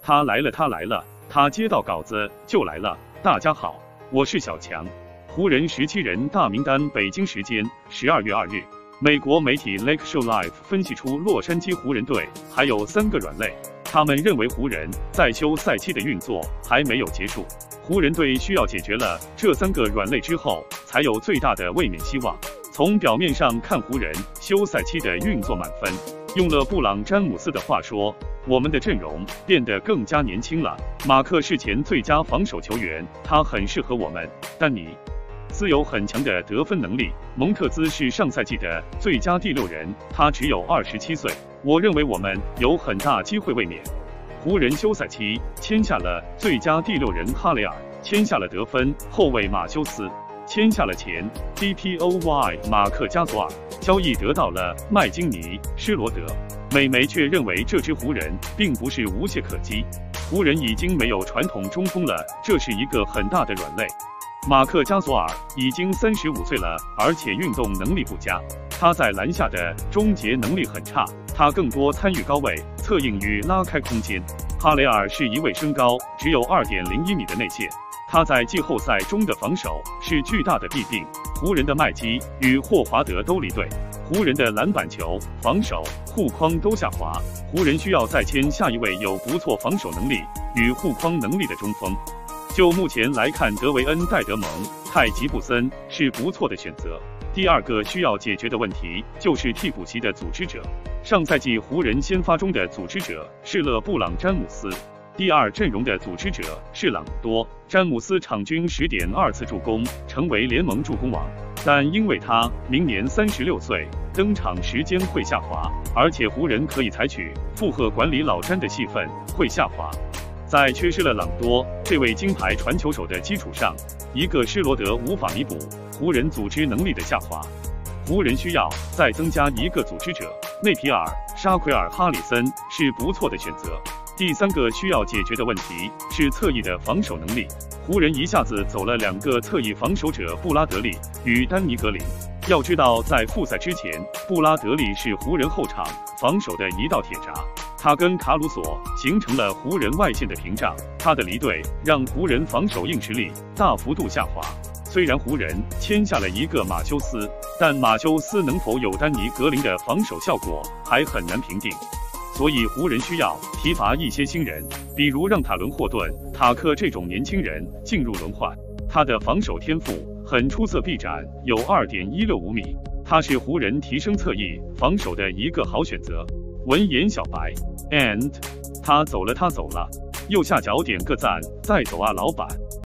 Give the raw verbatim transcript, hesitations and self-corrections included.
他来了，他来了，他接到稿子就来了。大家好，我是小强。湖人十七人大名单，北京时间十二月二日，美国媒体 Lake Show Live 分析出洛杉矶湖人队还有三个软肋，他们认为湖人在休赛期的运作还没有结束，湖人队需要解决了这三个软肋之后，才有最大的卫冕希望。从表面上看，湖人休赛期的运作满分。用了布朗詹姆斯的话说，我们的阵容变得更加年轻了。马克是前最佳防守球员，他很适合我们。丹尼斯有很强的得分能力，蒙特兹是上赛季的最佳第六人，他只有二十七岁。我认为我们有很大机会卫冕。湖人休赛期签下了最佳第六人哈雷尔，签下了得分后卫马修斯，签下了前 D P O Y 马克加索尔，交易得到了麦金尼、施罗德。美媒却认为这支湖人并不是无懈可击，湖人已经没有传统中锋了，这是一个很大的软肋。马克加索尔已经三十五岁了，而且运动能力不佳，他在篮下的终结能力很差，他更多参与高位策应与拉开空间。哈雷尔是一位身高只有 二点零一米的内线，他在季后赛中的防守是巨大的弊病。湖人的麦基与霍华德都离队，湖人的篮板球、防守、护框都下滑，湖人需要再签下一位有不错防守能力与护框能力的中锋。就目前来看，德维恩·戴德蒙、泰吉布森是不错的选择。第二个需要解决的问题就是替补席的组织者。上赛季湖人先发中的组织者是勒布朗·詹姆斯，第二阵容的组织者是朗多。詹姆斯场均 十点二 次助攻，成为联盟助攻王，但因为他明年三十六岁，登场时间会下滑，而且湖人可以采取负荷管理老詹的戏份会下滑。在缺失了朗多这位金牌传球手的基础上，一个施罗德无法弥补湖人组织能力的下滑。湖人需要再增加一个组织者，内皮尔、沙奎尔、哈里森是不错的选择。第三个需要解决的问题是侧翼的防守能力。湖人一下子走了两个侧翼防守者，布拉德利与丹尼格林。要知道，在复赛之前，布拉德利是湖人后场防守的一道铁闸，他跟卡鲁索形成了湖人外线的屏障。他的离队让湖人防守硬实力大幅度下滑。虽然湖人签下了一个马修斯，但马修斯能否有丹尼格林的防守效果还很难评定。所以湖人需要提拔一些新人，比如让塔伦·霍顿、塔克这种年轻人进入轮换。他的防守天赋很出色，臂展有 二点一六五米，他是湖人提升侧翼防守的一个好选择。文言小白 ，and 他走了，他走了，右下角点个赞，再走啊，老板。